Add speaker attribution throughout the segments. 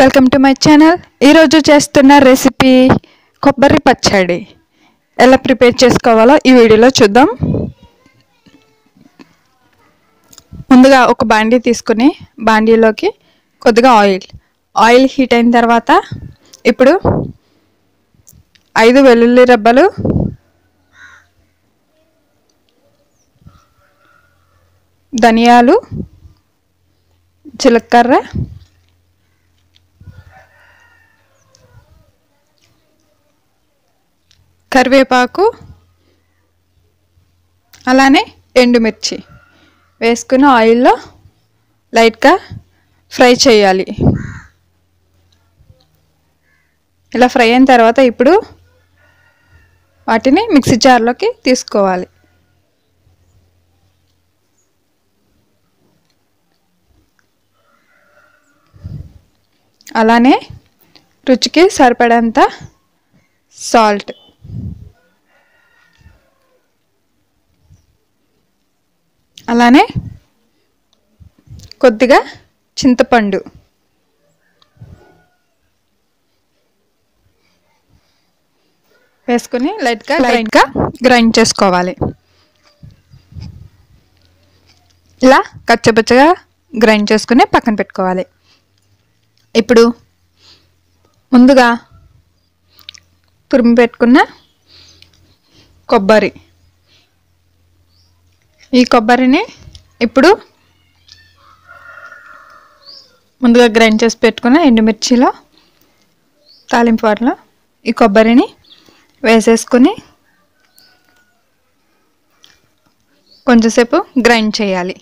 Speaker 1: Welcome to my channel. ఈరోజు చేస్తున్న recipe కొబ్బరి పచ్చడి. ఎలా ప్రిపేర్ చేసుకోవాలో ఈ వీడియోలో చూద్దాం. ముందుగా ఒక బాండీ తీసుకుని బాండీలోకి కొద్దిగా ఆయిల్ హీట్ అయిన తర్వాత ఇప్పుడు 5 వెల్లుల్లి రెబ్బలు, ధనియాలు, జీలకర్ర, కరివేపాకు, అలానే ఎండుమిర్చి వేసుకుని ఆయిల్లో లైట్గా ఫ్రై చేయాలి. ఇలా ఫ్రై అయిన తర్వాత ఇప్పుడు వాటిని మిక్సీ జార్లోకి తీసుకోవాలి. అలానే రుచికి సరిపడంత సాల్ట్, అలానే కొద్దిగా చింతపండు వేసుకుని లైట్గా గ్రైండ్ చేసుకోవాలి. ఇలా కచ్చపచ్చగా గ్రైండ్ చేసుకుని పక్కన పెట్టుకోవాలి. ఇప్పుడు ముందుగా తురిమి పెట్టుకున్న కొబ్బరి, ఈ కొబ్బరిని ఇప్పుడు ముందుగా గ్రైండ్ చేసి పెట్టుకున్న ఎండుమిర్చిలో తాలింపు వాటిలో ఈ కొబ్బరిని వేసేసుకుని కొంచెంసేపు గ్రైండ్ చేయాలి.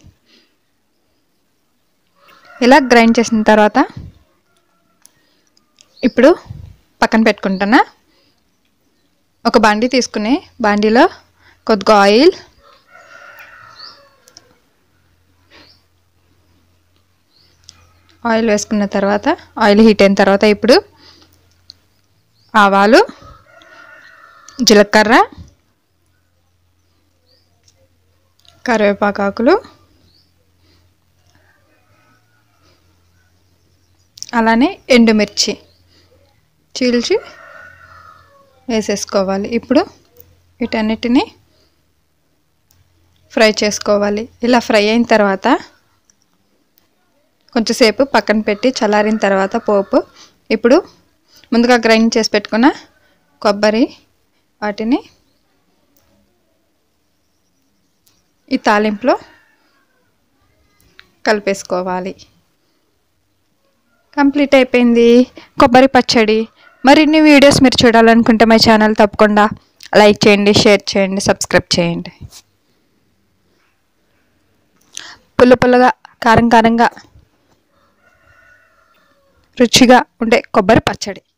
Speaker 1: ఇలా గ్రైండ్ చేసిన తర్వాత ఇప్పుడు పక్కన పెట్టుకుంటున్నా. ఒక బాండీ తీసుకుని బాండీలో కొద్దిగా ఆయిల్ వేసుకున్న తర్వాత ఆయిల్ హీట్ అయిన తర్వాత ఇప్పుడు ఆవాలు, జీలకర్ర, కరివేపాకులు, అలానే ఎండుమిర్చి చీల్చి వేసేసుకోవాలి. ఇప్పుడు వీటన్నిటిని ఫ్రై చేసుకోవాలి. ఇలా ఫ్రై అయిన తర్వాత కొంచెంసేపు పక్కన పెట్టి చల్లారిన తర్వాత పోపు ఇప్పుడు ముందుగా గ్రైండ్ చేసి పెట్టుకున్న కొబ్బరి వాటిని ఈ తాలింపులో కలిపేసుకోవాలి. కంప్లీట్ అయిపోయింది కొబ్బరి పచ్చడి. మరిన్ని వీడియోస్ మీరు చూడాలనుకుంటే మై ఛానల్ తప్పకుండా లైక్ చేయండి, షేర్ చేయండి, సబ్స్క్రైబ్ చేయండి. పుల్లగా కారంగా రుచిగా ఉండే కొబ్బరి పచ్చడి.